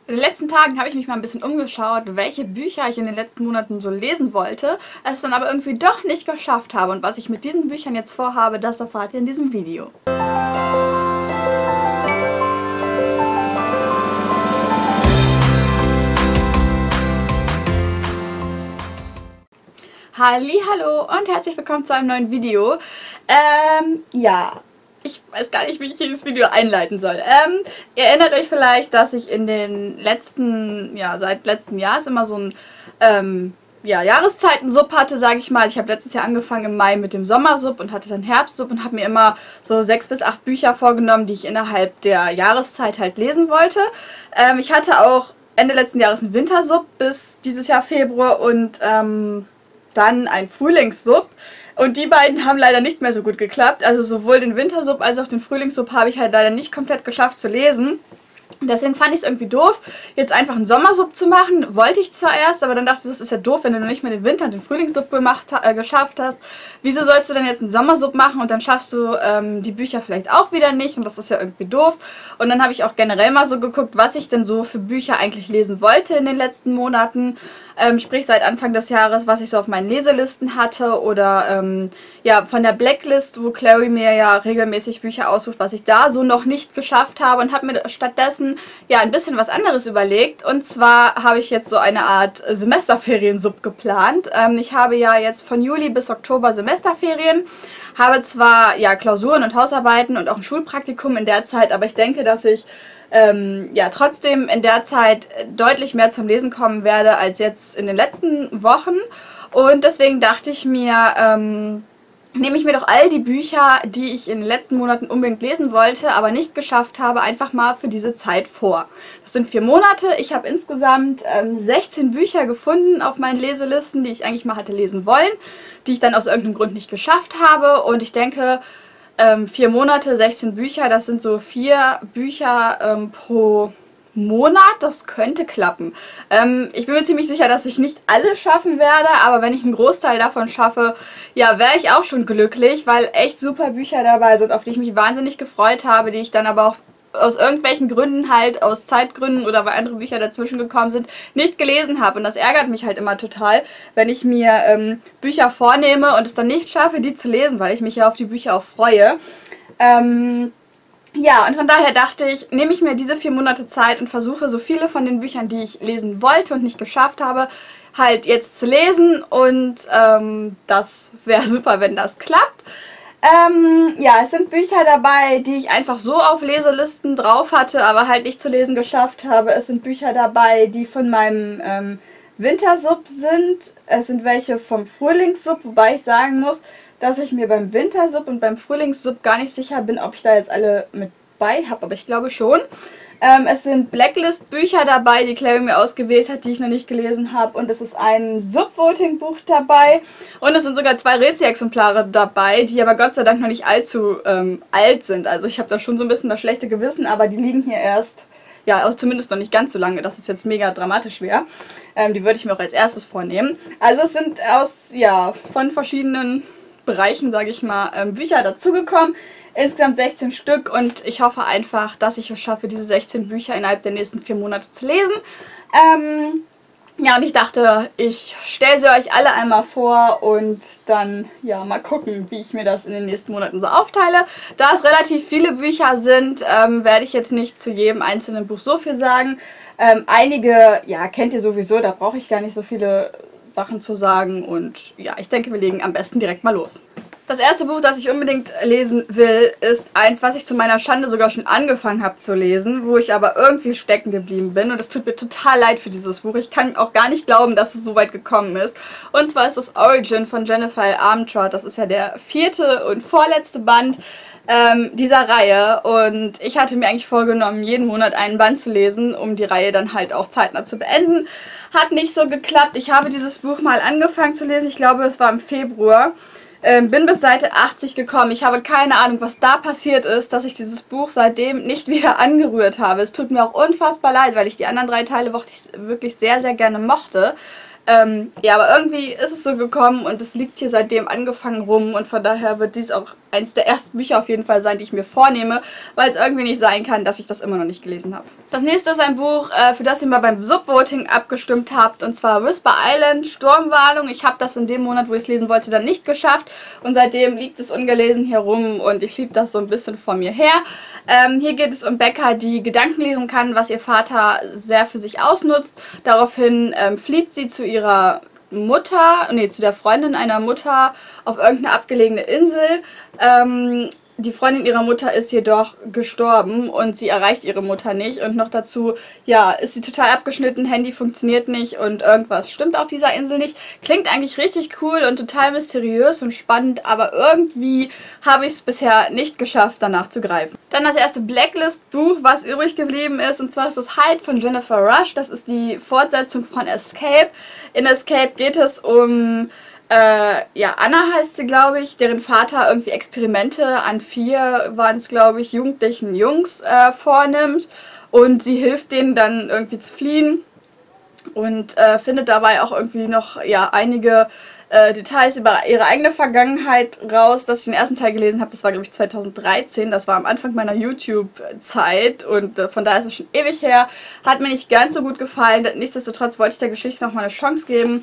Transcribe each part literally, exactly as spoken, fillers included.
In den letzten Tagen habe ich mich mal ein bisschen umgeschaut, welche Bücher ich in den letzten Monaten so lesen wollte, es dann aber irgendwie doch nicht geschafft habe. Und was ich mit diesen Büchern jetzt vorhabe, das erfahrt ihr in diesem Video. Hallihallo und herzlich willkommen zu einem neuen Video. Ähm, ja... Ich weiß gar nicht, wie ich dieses Video einleiten soll. Ähm, ihr erinnert euch vielleicht, dass ich in den letzten, ja, seit letztem Jahr ist immer so ein, ähm, ja, Jahreszeiten-Sub hatte, sage ich mal. Ich habe letztes Jahr angefangen im Mai mit dem Sommersub und hatte dann Herbstsub und habe mir immer so sechs bis acht Bücher vorgenommen, die ich innerhalb der Jahreszeit halt lesen wollte. Ähm, ich hatte auch Ende letzten Jahres einen Wintersub bis dieses Jahr Februar und ähm, dann ein Frühlingssub. Und die beiden haben leider nicht mehr so gut geklappt. Also sowohl den Wintersub als auch den Frühlingssub habe ich halt leider nicht komplett geschafft zu lesen. Deswegen fand ich es irgendwie doof, jetzt einfach einen Sommersub zu machen. Wollte ich zwar erst, aber dann dachte ich, das ist ja doof, wenn du noch nicht mehr den Winter- und den Frühlingssub gemacht, äh, geschafft hast. Wieso sollst du dann jetzt einen Sommersub machen und dann schaffst du ähm, die Bücher vielleicht auch wieder nicht? Und das ist ja irgendwie doof. Und dann habe ich auch generell mal so geguckt, was ich denn so für Bücher eigentlich lesen wollte in den letzten Monaten. Ähm, sprich seit Anfang des Jahres, was ich so auf meinen Leselisten hatte oder ähm, ja, von der Blacklist, wo Clary mir ja regelmäßig Bücher aussucht, was ich da so noch nicht geschafft habe und habe mir stattdessen ja ein bisschen was anderes überlegt. Und zwar habe ich jetzt so eine Art Semesterferien-Sub geplant. Ähm, ich habe ja jetzt von Juli bis Oktober Semesterferien, habe zwar ja Klausuren und Hausarbeiten und auch ein Schulpraktikum in der Zeit, aber ich denke, dass ich Ähm, ja, trotzdem in der Zeit deutlich mehr zum Lesen kommen werde als jetzt in den letzten Wochen. Und deswegen dachte ich mir, ähm, nehme ich mir doch all die Bücher, die ich in den letzten Monaten unbedingt lesen wollte, aber nicht geschafft habe, einfach mal für diese Zeit vor. Das sind vier Monate. Ich habe insgesamt ähm, sechzehn Bücher gefunden auf meinen Leselisten, die ich eigentlich mal hatte lesen wollen, die ich dann aus irgendeinem Grund nicht geschafft habe. Und ich denke, Ähm, vier Monate, sechzehn Bücher, das sind so vier Bücher ähm, pro Monat, das könnte klappen. Ähm, ich bin mir ziemlich sicher, dass ich nicht alle schaffen werde, aber wenn ich einen Großteil davon schaffe, ja, wäre ich auch schon glücklich, weil echt super Bücher dabei sind, auf die ich mich wahnsinnig gefreut habe, die ich dann aber auch aus irgendwelchen Gründen halt, aus Zeitgründen oder weil andere Bücher dazwischen gekommen sind, nicht gelesen habe. Und das ärgert mich halt immer total, wenn ich mir ähm, Bücher vornehme und es dann nicht schaffe, die zu lesen, weil ich mich ja auf die Bücher auch freue. Ähm, ja, und von daher dachte ich, nehme ich mir diese vier Monate Zeit und versuche so viele von den Büchern, die ich lesen wollte und nicht geschafft habe, halt jetzt zu lesen. Und ähm, das wäre super, wenn das klappt. Ähm, ja, es sind Bücher dabei, die ich einfach so auf Leselisten drauf hatte, aber halt nicht zu lesen geschafft habe. Es sind Bücher dabei, die von meinem ähm, Wintersub sind. Es sind welche vom Frühlingssub, wobei ich sagen muss, dass ich mir beim Wintersub und beim Frühlingssub gar nicht sicher bin, ob ich da jetzt alle mit bei habe, aber ich glaube schon. Ähm, es sind Blacklist-Bücher dabei, die Clary mir ausgewählt hat, die ich noch nicht gelesen habe. Und es ist ein Sub-Voting-Buch dabei. Und es sind sogar zwei Rezi-Exemplare dabei, die aber Gott sei Dank noch nicht allzu ähm, alt sind. Also ich habe da schon so ein bisschen das schlechte Gewissen, aber die liegen hier erst, ja, also zumindest noch nicht ganz so lange, dass es jetzt mega dramatisch wäre. Ähm, die würde ich mir auch als erstes vornehmen. Also es sind aus, ja, von verschiedenen Bereichen, sage ich mal, ähm, Bücher dazugekommen. Insgesamt sechzehn Stück und ich hoffe einfach, dass ich es schaffe, diese sechzehn Bücher innerhalb der nächsten vier Monate zu lesen. Ähm, ja, und ich dachte, ich stelle sie euch alle einmal vor und dann, ja, mal gucken, wie ich mir das in den nächsten Monaten so aufteile. Da es relativ viele Bücher sind, ähm, werde ich jetzt nicht zu jedem einzelnen Buch so viel sagen. Ähm, einige, ja, kennt ihr sowieso, da brauche ich gar nicht so viele Sachen zu sagen und ja, ich denke, wir legen am besten direkt mal los. Das erste Buch, das ich unbedingt lesen will, ist eins, was ich zu meiner Schande sogar schon angefangen habe zu lesen, wo ich aber irgendwie stecken geblieben bin. Und es tut mir total leid für dieses Buch. Ich kann auch gar nicht glauben, dass es so weit gekommen ist. Und zwar ist es Origin von Jennifer L. Armentrout. Das ist ja der vierte und vorletzte Band ähm, dieser Reihe. Und ich hatte mir eigentlich vorgenommen, jeden Monat einen Band zu lesen, um die Reihe dann halt auch zeitnah zu beenden. Hat nicht so geklappt. Ich habe dieses Buch mal angefangen zu lesen. Ich glaube, es war im Februar. Ähm, bin bis Seite achtzig gekommen. Ich habe keine Ahnung, was da passiert ist, dass ich dieses Buch seitdem nicht wieder angerührt habe. Es tut mir auch unfassbar leid, weil ich die anderen drei Teile wirklich sehr, sehr gerne mochte. Ähm, ja, aber irgendwie ist es so gekommen und es liegt hier seitdem angefangen rum und von daher wird dies auch eins der ersten Bücher auf jeden Fall sein, die ich mir vornehme, weil es irgendwie nicht sein kann, dass ich das immer noch nicht gelesen habe. Das nächste ist ein Buch, äh, für das ihr mal beim Subvoting abgestimmt habt, und zwar Whisper Island, Sturmwarnung. Ich habe das in dem Monat, wo ich es lesen wollte, dann nicht geschafft und seitdem liegt es ungelesen hier rum und ich schiebe das so ein bisschen vor mir her. Ähm, hier geht es um Becca, die Gedanken lesen kann, was ihr Vater sehr für sich ausnutzt. Daraufhin ähm, flieht sie zu ihrer Mutter, nee, zu der Freundin einer Mutter auf irgendeine abgelegene Insel. Ähm, die Freundin ihrer Mutter ist jedoch gestorben und sie erreicht ihre Mutter nicht. Und noch dazu, ja, ist sie total abgeschnitten, Handy funktioniert nicht und irgendwas stimmt auf dieser Insel nicht. Klingt eigentlich richtig cool und total mysteriös und spannend, aber irgendwie habe ich es bisher nicht geschafft, danach zu greifen. Dann das erste Blacklist-Buch, was übrig geblieben ist, und zwar ist das Hide von Jennifer Rush. Das ist die Fortsetzung von Escape. In Escape geht es um... Äh, ja, Anna heißt sie, glaube ich, deren Vater irgendwie Experimente an vier, waren es, glaube ich, jugendlichen Jungs äh, vornimmt und sie hilft denen dann irgendwie zu fliehen und äh, findet dabei auch irgendwie noch, ja, einige äh, Details über ihre eigene Vergangenheit raus. Dass ich den ersten Teil gelesen habe, das war, glaube ich, zweitausenddreizehn, das war am Anfang meiner YouTube-Zeit und äh, von daher ist es schon ewig her, hat mir nicht ganz so gut gefallen, nichtsdestotrotz wollte ich der Geschichte noch mal eine Chance geben.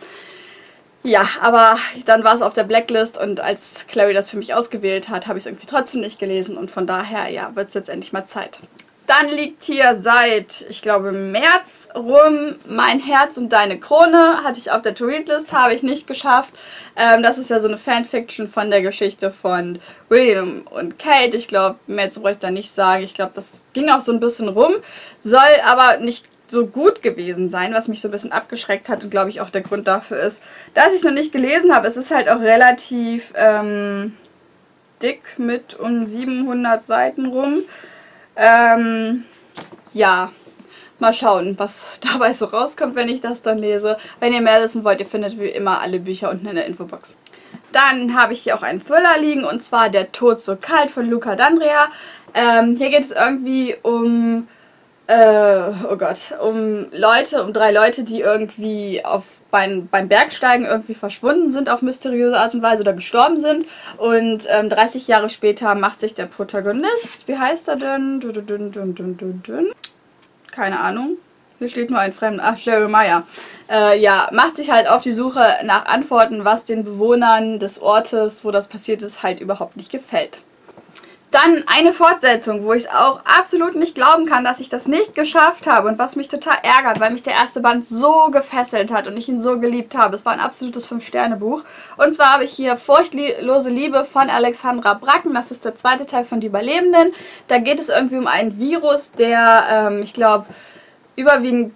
Ja, aber dann war es auf der Blacklist und als Clary das für mich ausgewählt hat, habe ich es irgendwie trotzdem nicht gelesen und von daher, ja, wird es jetzt endlich mal Zeit. Dann liegt hier seit, ich glaube, März rum Mein Herz und deine Krone. Hatte ich auf der To-Read-List, habe ich nicht geschafft. Ähm, das ist ja so eine Fanfiction von der Geschichte von William und Kate. Ich glaube, mehr zu bräuchte ich da nicht sagen. Ich glaube, das ging auch so ein bisschen rum, soll aber nicht so gut gewesen sein, was mich so ein bisschen abgeschreckt hat und glaube ich auch der Grund dafür ist, dass ich es noch nicht gelesen habe. Es ist halt auch relativ ähm, dick mit um siebenhundert Seiten rum. Ähm, ja, mal schauen, was dabei so rauskommt, wenn ich das dann lese. Wenn ihr mehr wissen wollt, ihr findet wie immer alle Bücher unten in der Infobox. Dann habe ich hier auch einen Thriller liegen, und zwar Der Tod so kalt von Luca D'Andrea. Ähm, hier geht es irgendwie um... Äh, oh Gott, um Leute, um drei Leute, die irgendwie auf, beim, beim Bergsteigen irgendwie verschwunden sind auf mysteriöse Art und Weise oder gestorben sind. Und ähm, dreißig Jahre später macht sich der Protagonist, wie heißt er denn? Dun, dun, dun, dun, dun, dun. Keine Ahnung. Hier steht nur ein Fremder. Ach, Jeremiah. Äh, ja, macht sich halt auf die Suche nach Antworten, was den Bewohnern des Ortes, wo das passiert ist, halt überhaupt nicht gefällt. Dann eine Fortsetzung, wo ich auch absolut nicht glauben kann, dass ich das nicht geschafft habe und was mich total ärgert, weil mich der erste Band so gefesselt hat und ich ihn so geliebt habe. Es war ein absolutes fünf Sterne Buch. Und zwar habe ich hier Furchtlose Liebe von Alexandra Bracken. Das ist der zweite Teil von Die Überlebenden. Da geht es irgendwie um einen Virus, der, ähm, ich glaube, überwiegend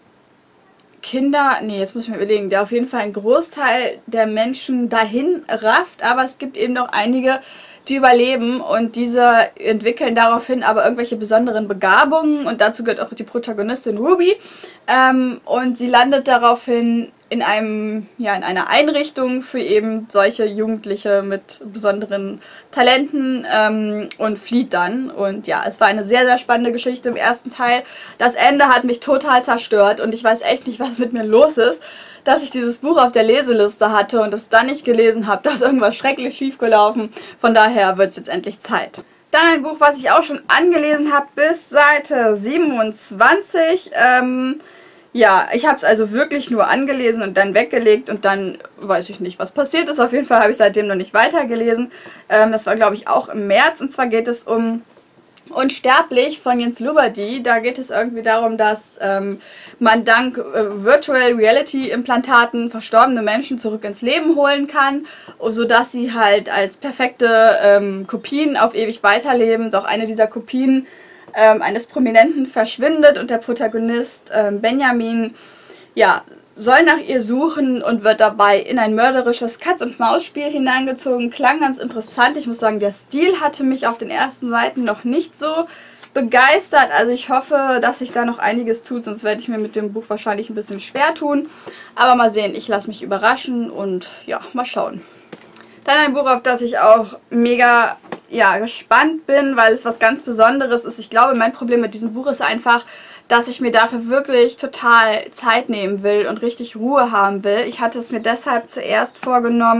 Kinder, nee, jetzt muss ich mir überlegen, der auf jeden Fall einen Großteil der Menschen dahin rafft, aber es gibt eben noch einige, die überleben und diese entwickeln daraufhin aber irgendwelche besonderen Begabungen und dazu gehört auch die Protagonistin Ruby ähm, und sie landet daraufhin in einem, ja, in einer Einrichtung für eben solche Jugendliche mit besonderen Talenten ähm, und flieht dann. Und ja, es war eine sehr, sehr spannende Geschichte im ersten Teil. Das Ende hat mich total zerstört und ich weiß echt nicht, was mit mir los ist, dass ich dieses Buch auf der Leseliste hatte und es dann nicht gelesen habe. Da ist irgendwas schrecklich schief gelaufen. Von daher wird es jetzt endlich Zeit. Dann ein Buch, was ich auch schon angelesen habe bis Seite siebenundzwanzig. Ähm, ja, ich habe es also wirklich nur angelesen und dann weggelegt und dann weiß ich nicht, was passiert ist. Auf jeden Fall habe ich seitdem noch nicht weitergelesen. Ähm, das war, glaube ich, auch im März und zwar geht es um Unsterblich von Jens Lubberdy. Da geht es irgendwie darum, dass ähm, man dank äh, Virtual Reality Implantaten verstorbene Menschen zurück ins Leben holen kann, sodass sie halt als perfekte ähm, Kopien auf ewig weiterleben. Doch eine dieser Kopien ähm, eines Prominenten verschwindet und der Protagonist ähm, Benjamin, ja, soll nach ihr suchen und wird dabei in ein mörderisches Katz-und-Maus-Spiel hineingezogen. Klang ganz interessant. Ich muss sagen, der Stil hatte mich auf den ersten Seiten noch nicht so begeistert. Also ich hoffe, dass sich da noch einiges tut, sonst werde ich mir mit dem Buch wahrscheinlich ein bisschen schwer tun. Aber mal sehen, ich lasse mich überraschen und ja, mal schauen. Dann ein Buch, auf das ich auch mega ja, gespannt bin, weil es was ganz Besonderes ist. Ich glaube, mein Problem mit diesem Buch ist einfach, dass ich mir dafür wirklich total Zeit nehmen will und richtig Ruhe haben will. Ich hatte es mir deshalb zuerst vorgenommen,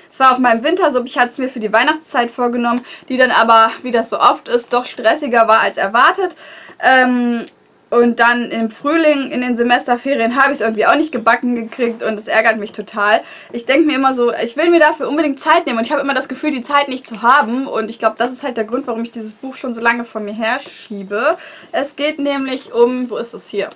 Es war auf meinem Wintersub, ich hatte es mir für die Weihnachtszeit vorgenommen, die dann aber, wie das so oft ist, doch stressiger war als erwartet. Ähm, Und dann im Frühling, in den Semesterferien, habe ich es irgendwie auch nicht gebacken gekriegt und es ärgert mich total. Ich denke mir immer so, ich will mir dafür unbedingt Zeit nehmen und ich habe immer das Gefühl, die Zeit nicht zu haben. Und ich glaube, das ist halt der Grund, warum ich dieses Buch schon so lange von mir her schiebe. Es geht nämlich um, wo ist es hier?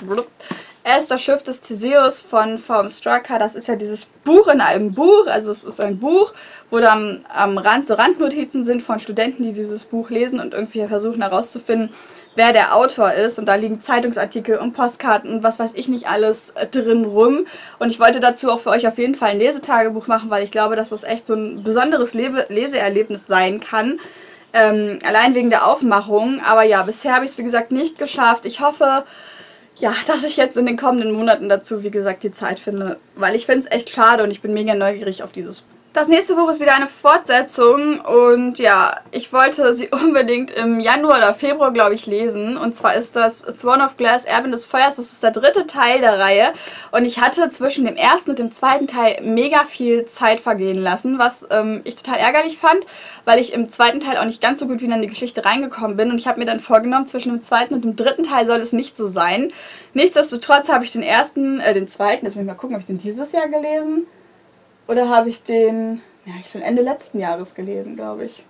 Er ist das Schiff des Theseus von V M Straka. Das ist ja dieses Buch in einem Buch. Also es ist ein Buch, wo dann am Rand so Randnotizen sind von Studenten, die dieses Buch lesen und irgendwie versuchen herauszufinden, wer der Autor ist. Und da liegen Zeitungsartikel und Postkarten und was weiß ich nicht alles drin rum. Und ich wollte dazu auch für euch auf jeden Fall ein Lesetagebuch machen, weil ich glaube, dass das echt so ein besonderes Lebe Leseerlebnis sein kann. Ähm, allein wegen der Aufmachung. Aber ja, bisher habe ich es wie gesagt nicht geschafft. Ich hoffe, ja, dass ich jetzt in den kommenden Monaten dazu, wie gesagt, die Zeit finde. Weil ich finde es echt schade und ich bin mega neugierig auf dieses Buch. Das nächste Buch ist wieder eine Fortsetzung und ja, ich wollte sie unbedingt im Januar oder Februar, glaube ich, lesen. Und zwar ist das Throne of Glass, Erbin des Feuers. Das ist der dritte Teil der Reihe. Und ich hatte zwischen dem ersten und dem zweiten Teil mega viel Zeit vergehen lassen, was ähm, ich total ärgerlich fand, weil ich im zweiten Teil auch nicht ganz so gut wieder in die Geschichte reingekommen bin. Und ich habe mir dann vorgenommen, zwischen dem zweiten und dem dritten Teil soll es nicht so sein. Nichtsdestotrotz habe ich den ersten, äh, den zweiten, jetzt muss ich mal gucken, habe ich den dieses Jahr gelesen? Oder habe ich den, ja, ich schon Ende letzten Jahres gelesen, glaube ich.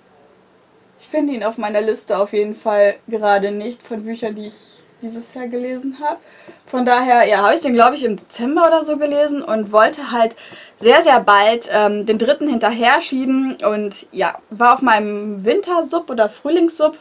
Ich finde ihn auf meiner Liste auf jeden Fall gerade nicht von Büchern, die ich dieses Jahr gelesen habe. Von daher, ja, habe ich den, glaube ich, im Dezember oder so gelesen und wollte halt sehr, sehr bald ähm, den dritten hinterher schieben. Und ja, war auf meinem Wintersub oder Frühlingssub.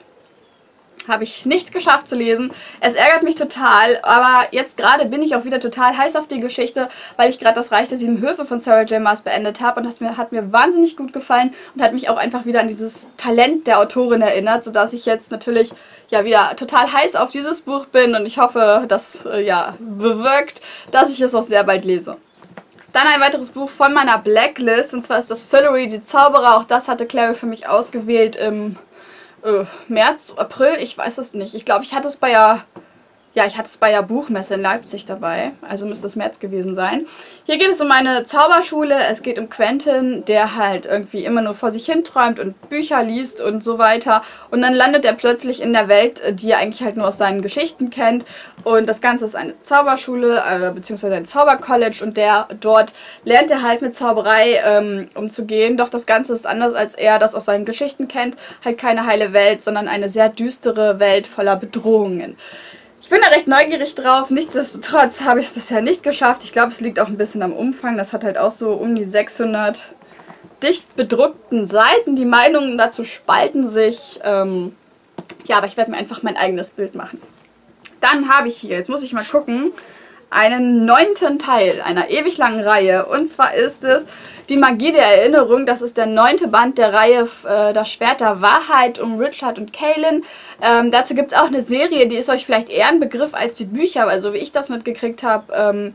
Habe ich nicht geschafft zu lesen. Es ärgert mich total, aber jetzt gerade bin ich auch wieder total heiß auf die Geschichte, weil ich gerade das Reich der sieben Höfe von Sarah J. Maas beendet habe und das mir, hat mir wahnsinnig gut gefallen und hat mich auch einfach wieder an dieses Talent der Autorin erinnert, sodass ich jetzt natürlich ja wieder total heiß auf dieses Buch bin und ich hoffe, das äh, ja, bewirkt, dass ich es auch sehr bald lese. Dann ein weiteres Buch von meiner Blacklist und zwar ist das Fillory, die Zauberer. Auch das hatte Clary für mich ausgewählt im Uh, März, April, ich weiß es nicht. Ich glaube, ich hatte es bei der, ja, ich hatte es bei der Buchmesse in Leipzig dabei. Also müsste es März gewesen sein. Hier geht es um eine Zauberschule. Es geht um Quentin, der halt irgendwie immer nur vor sich hin träumt und Bücher liest und so weiter. Und dann landet er plötzlich in der Welt, die er eigentlich halt nur aus seinen Geschichten kennt. Und das Ganze ist eine Zauberschule, äh, beziehungsweise ein Zaubercollege. Und der dort lernt er halt mit Zauberei ähm, umzugehen. Doch das Ganze ist anders, als er das aus seinen Geschichten kennt. Halt keine heile Welt, sondern eine sehr düstere Welt voller Bedrohungen. Ich bin da recht neugierig drauf. Nichtsdestotrotz habe ich es bisher nicht geschafft. Ich glaube, es liegt auch ein bisschen am Umfang. Das hat halt auch so um die sechshundert dicht bedruckten Seiten. Die Meinungen dazu spalten sich. Ähm, ja, aber ich werde mir einfach mein eigenes Bild machen. Dann habe ich hier, jetzt muss ich mal gucken, einen neunten Teil einer ewig langen Reihe. Und zwar ist es Die Magie der Erinnerung. Das ist der neunte Band der Reihe äh, Das Schwert der Wahrheit um Richard und Kaelin. Ähm, dazu gibt es auch eine Serie, die ist euch vielleicht eher ein Begriff als die Bücher, weil so wie ich das mitgekriegt habe, ähm,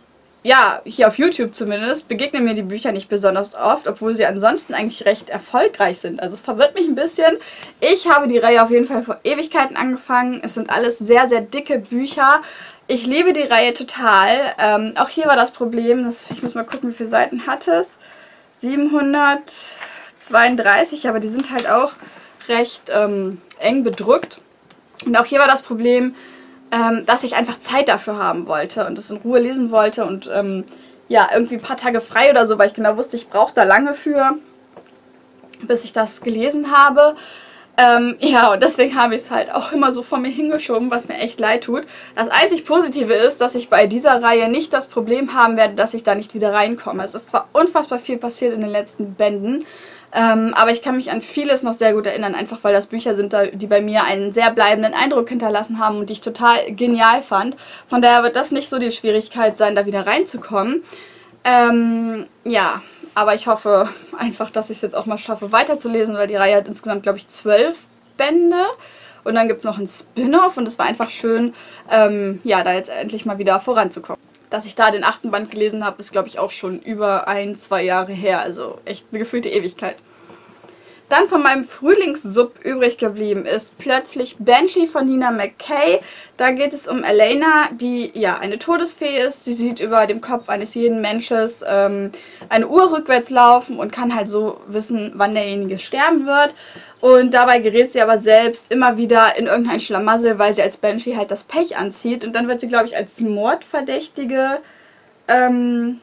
ja, hier auf YouTube zumindest, begegnen mir die Bücher nicht besonders oft, obwohl sie ansonsten eigentlich recht erfolgreich sind. Also es verwirrt mich ein bisschen. Ich habe die Reihe auf jeden Fall vor Ewigkeiten angefangen. Es sind alles sehr, sehr dicke Bücher. Ich liebe die Reihe total. Ähm, auch hier war das Problem, dass, ich muss mal gucken, wie viele Seiten hat es. siebenhundertzweiunddreißig, aber die sind halt auch recht ähm, eng bedruckt. Und auch hier war das Problem, ähm, dass ich einfach Zeit dafür haben wollte und es in Ruhe lesen wollte und ähm, ja, irgendwie ein paar Tage frei oder so, weil ich genau wusste, ich brauche da lange für, bis ich das gelesen habe. Ähm, ja, und deswegen habe ich es halt auch immer so vor mir hingeschoben, was mir echt leid tut. Das einzig Positive ist, dass ich bei dieser Reihe nicht das Problem haben werde, dass ich da nicht wieder reinkomme. Es ist zwar unfassbar viel passiert in den letzten Bänden, ähm, aber ich kann mich an vieles noch sehr gut erinnern, einfach weil das Bücher sind, die bei mir einen sehr bleibenden Eindruck hinterlassen haben und die ich total genial fand. Von daher wird das nicht so die Schwierigkeit sein, da wieder reinzukommen. Ähm, ja... Aber ich hoffe einfach, dass ich es jetzt auch mal schaffe, weiterzulesen, weil die Reihe hat insgesamt, glaube ich, zwölf Bände. Und dann gibt es noch ein Spin-off und es war einfach schön, ähm, ja, da jetzt endlich mal wieder voranzukommen. Dass ich da den achten Band gelesen habe, ist, glaube ich, auch schon über ein, zwei Jahre her. Also echt eine gefühlte Ewigkeit. Dann von meinem Frühlingssub übrig geblieben ist plötzlich Banshee von Nina McKay. Da geht es um Elena, die ja eine Todesfee ist. Sie sieht über dem Kopf eines jeden Menschen ähm, eine Uhr rückwärts laufen und kann halt so wissen, wann derjenige sterben wird. Und dabei gerät sie aber selbst immer wieder in irgendein Schlamassel, weil sie als Banshee halt das Pech anzieht. Und dann wird sie, glaube ich, als Mordverdächtige... Ähm,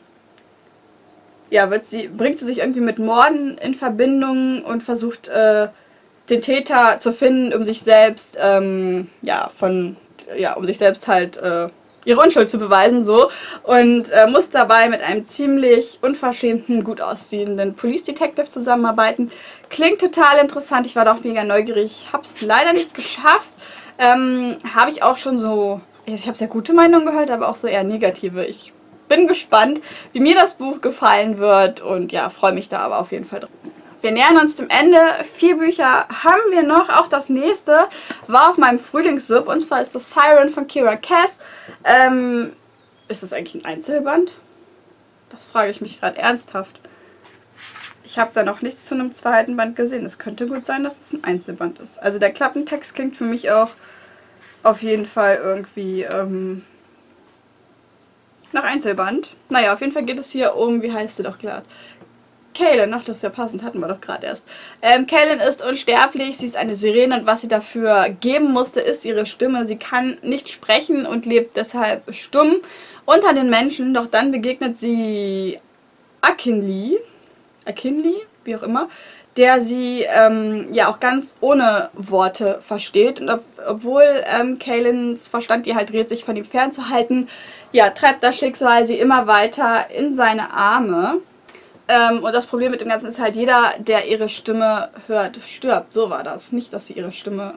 ja, wird sie, bringt sie sich irgendwie mit Morden in Verbindung und versucht, äh, den Täter zu finden, um sich selbst, ähm, ja, von, ja, um sich selbst halt, äh, ihre Unschuld zu beweisen, so. Und äh, muss dabei mit einem ziemlich unverschämten, gut aussehenden Police Detective zusammenarbeiten. Klingt total interessant, ich war da auch mega neugierig, hab's leider nicht geschafft. Ähm, habe ich auch schon so, ich habe sehr gute Meinungen gehört, aber auch so eher negative. Ich bin gespannt, wie mir das Buch gefallen wird und ja, freue mich da aber auf jeden Fall drauf. Wir nähern uns dem Ende. Vier Bücher haben wir noch. Auch das nächste war auf meinem Frühlingssub und zwar ist das Siren von Kiera Cass. Ähm, ist das eigentlich ein Einzelband? Das frage ich mich gerade ernsthaft. Ich habe da noch nichts zu einem zweiten Band gesehen. Es könnte gut sein, dass es ein Einzelband ist. Also der Klappentext klingt für mich auch auf jeden Fall irgendwie... Ähm, nach Einzelband. Naja, auf jeden Fall geht es hier um, wie heißt sie doch gerade? Kaylin, ach, das ist ja passend, hatten wir doch gerade erst. Ähm, Kaylin ist unsterblich, sie ist eine Sirene und was sie dafür geben musste, ist ihre Stimme. Sie kann nicht sprechen und lebt deshalb stumm unter den Menschen, doch dann begegnet sie Akinli, Akinli, wie auch immer, der sie ähm, ja auch ganz ohne Worte versteht. Und ob, obwohl ähm, Kaylins Verstand ihr halt rät, sich von ihm fernzuhalten, ja, treibt das Schicksal sie immer weiter in seine Arme. Ähm, und das Problem mit dem Ganzen ist halt, jeder, der ihre Stimme hört, stirbt. So war das. Nicht, dass sie ihre Stimme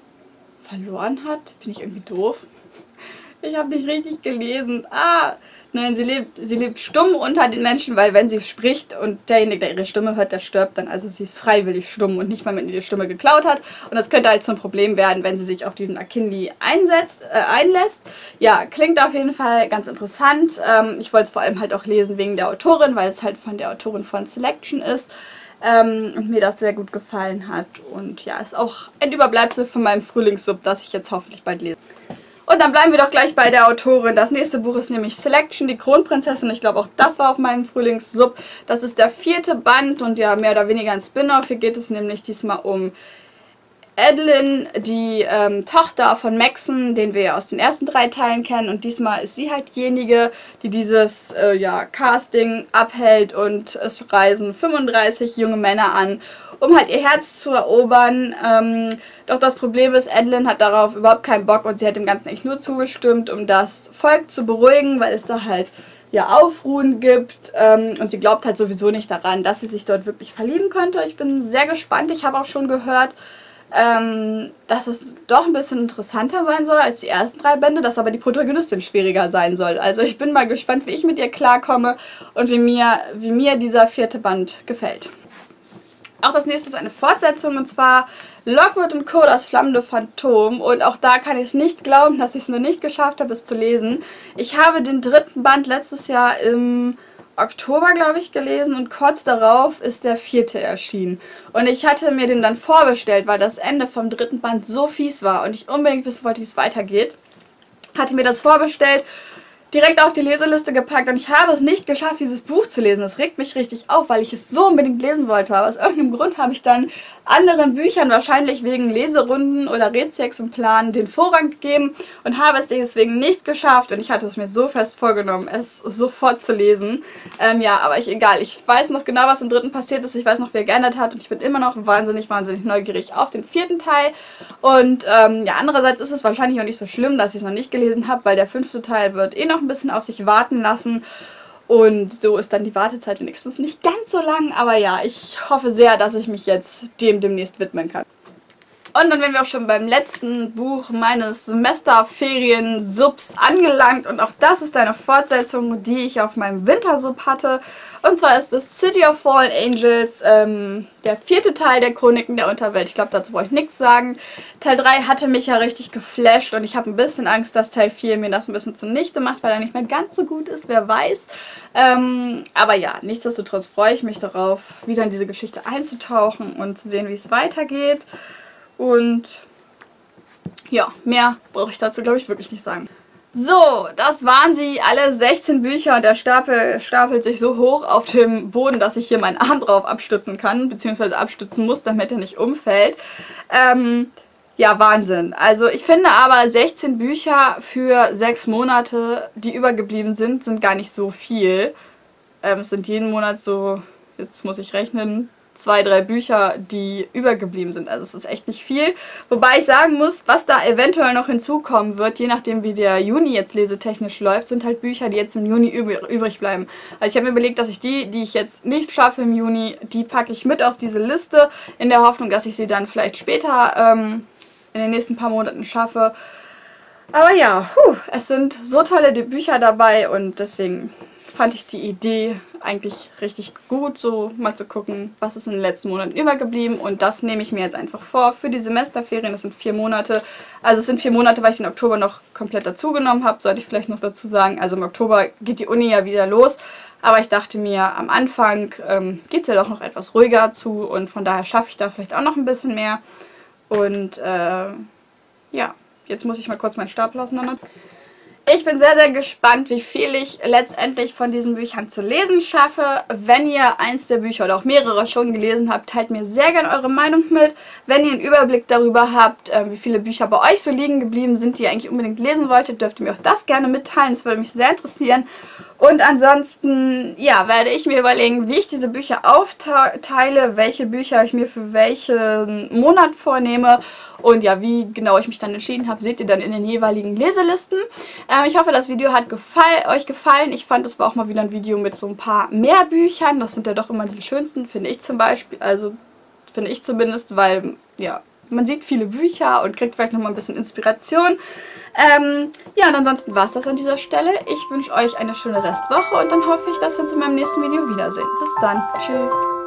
verloren hat. Bin ich irgendwie doof? Ich habe nicht richtig gelesen. Ah, nein, sie lebt, sie lebt stumm unter den Menschen, weil wenn sie spricht und derjenige, der ihre Stimme hört, der stirbt dann. Also sie ist freiwillig stumm und nicht mal mit ihre Stimme geklaut hat. Und das könnte halt zum Problem werden, wenn sie sich auf diesen Akinli einsetzt, äh, einlässt. Ja, klingt auf jeden Fall ganz interessant. Ähm, ich wollte es vor allem halt auch lesen wegen der Autorin, weil es halt von der Autorin von Selection ist. Ähm, und mir das sehr gut gefallen hat. Und ja, ist auch ein Überbleibsel von meinem Frühlingssub, das ich jetzt hoffentlich bald lese. Und dann bleiben wir doch gleich bei der Autorin. Das nächste Buch ist nämlich Selection, die Kronprinzessin. Ich glaube, auch das war auf meinem Frühlingssub. Das ist der vierte Band und ja, mehr oder weniger ein Spin-off. Hier geht es nämlich diesmal um Adeline, die ähm, Tochter von Maxon, den wir ja aus den ersten drei Teilen kennen. Und diesmal ist sie halt diejenige, die dieses äh, ja, Casting abhält und es reisen fünfunddreißig junge Männer an, um halt ihr Herz zu erobern. Ähm, doch das Problem ist, Adeline hat darauf überhaupt keinen Bock und sie hat dem Ganzen eigentlich nur zugestimmt, um das Volk zu beruhigen, weil es da halt ja Aufruhen gibt ähm, und sie glaubt halt sowieso nicht daran, dass sie sich dort wirklich verlieben könnte. Ich bin sehr gespannt. Ich habe auch schon gehört, ähm, dass es doch ein bisschen interessanter sein soll als die ersten drei Bände, dass aber die Protagonistin schwieriger sein soll. Also ich bin mal gespannt, wie ich mit ihr klarkomme und wie mir, wie mir dieser vierte Band gefällt. Auch das nächste ist eine Fortsetzung und zwar Lockwood und Co. Das flammende Phantom. Und auch da kann ich es nicht glauben, dass ich es noch nicht geschafft habe, es zu lesen. Ich habe den dritten Band letztes Jahr im Oktober, glaube ich, gelesen und kurz darauf ist der vierte erschienen. Und ich hatte mir den dann vorbestellt, weil das Ende vom dritten Band so fies war und ich unbedingt wissen wollte, wie es weitergeht. Hatte mir das vorbestellt, direkt auf die Leseliste gepackt und ich habe es nicht geschafft, dieses Buch zu lesen. Das regt mich richtig auf, weil ich es so unbedingt lesen wollte. Aber aus irgendeinem Grund habe ich dann anderen Büchern, wahrscheinlich wegen Leserunden oder Rätselexemplaren, den Vorrang gegeben und habe es deswegen nicht geschafft. Und ich hatte es mir so fest vorgenommen, es sofort zu lesen. Ähm, ja, aber ich, egal. Ich weiß noch genau, was im dritten passiert ist. Ich weiß noch, wie er geändert hat und ich bin immer noch wahnsinnig, wahnsinnig neugierig auf den vierten Teil. Und ähm, ja, andererseits ist es wahrscheinlich auch nicht so schlimm, dass ich es noch nicht gelesen habe, weil der fünfte Teil wird eh noch ein bisschen auf sich warten lassen und so ist dann die Wartezeit wenigstens nicht ganz so lang, aber ja, ich hoffe sehr, dass ich mich jetzt dem demnächst widmen kann. Und dann wären wir auch schon beim letzten Buch meines Semesterferien-Subs angelangt. Und auch das ist eine Fortsetzung, die ich auf meinem Wintersub hatte. Und zwar ist es City of Fallen Angels, ähm, der vierte Teil der Chroniken der Unterwelt. Ich glaube, dazu brauche ich nichts sagen. Teil drei hatte mich ja richtig geflasht und ich habe ein bisschen Angst, dass Teil vier mir das ein bisschen zunichte macht, weil er nicht mehr ganz so gut ist, wer weiß. Ähm, aber ja, nichtsdestotrotz freue ich mich darauf, wieder in diese Geschichte einzutauchen und zu sehen, wie es weitergeht. Und ja, mehr brauche ich dazu, glaube ich, wirklich nicht sagen. So, das waren sie, alle sechzehn Bücher, und der Stapel stapelt sich so hoch auf dem Boden, dass ich hier meinen Arm drauf abstützen kann, beziehungsweise abstützen muss, damit er nicht umfällt. Ähm, ja, Wahnsinn. Also ich finde aber, sechzehn Bücher für sechs Monate, die übergeblieben sind, sind gar nicht so viel. Ähm, es sind jeden Monat so, jetzt muss ich rechnen, zwei, drei Bücher, die übergeblieben sind. Also es ist echt nicht viel. Wobei ich sagen muss, was da eventuell noch hinzukommen wird, je nachdem wie der Juni jetzt lesetechnisch läuft, sind halt Bücher, die jetzt im Juni übrig bleiben. Also ich habe mir überlegt, dass ich die, die ich jetzt nicht schaffe im Juni, die packe ich mit auf diese Liste, in der Hoffnung, dass ich sie dann vielleicht später ähm, in den nächsten paar Monaten schaffe. Aber ja, puh, es sind so tolle Bücher dabei und deswegen fand ich die Idee eigentlich richtig gut, so mal zu gucken, was ist in den letzten Monaten übergeblieben, und das nehme ich mir jetzt einfach vor für die Semesterferien. Das sind vier Monate, also es sind vier Monate, weil ich den Oktober noch komplett dazugenommen habe, sollte ich vielleicht noch dazu sagen. Also im Oktober geht die Uni ja wieder los, aber ich dachte mir, am Anfang ähm, geht es ja doch noch etwas ruhiger zu und von daher schaffe ich da vielleicht auch noch ein bisschen mehr. Und äh, ja, jetzt muss ich mal kurz meinen Stapel auseinander. Ich bin sehr, sehr gespannt, wie viel ich letztendlich von diesen Büchern zu lesen schaffe. Wenn ihr eins der Bücher oder auch mehrere schon gelesen habt, teilt mir sehr gerne eure Meinung mit. Wenn ihr einen Überblick darüber habt, wie viele Bücher bei euch so liegen geblieben sind, die ihr eigentlich unbedingt lesen wolltet, dürft ihr mir auch das gerne mitteilen. Das würde mich sehr interessieren. Und ansonsten, ja, werde ich mir überlegen, wie ich diese Bücher aufteile, welche Bücher ich mir für welchen Monat vornehme und ja, wie genau ich mich dann entschieden habe, seht ihr dann in den jeweiligen Leselisten. Ähm, ich hoffe, das Video hat gefall, euch gefallen. Ich fand, es war auch mal wieder ein Video mit so ein paar mehr Büchern. Das sind ja doch immer die schönsten, finde ich zum Beispiel. Also, finde ich zumindest, weil, ja, man sieht viele Bücher und kriegt vielleicht nochmal ein bisschen Inspiration. Ähm, ja, und ansonsten war es das an dieser Stelle. Ich wünsche euch eine schöne Restwoche und dann hoffe ich, dass wir uns in meinem nächsten Video wiedersehen. Bis dann. Tschüss.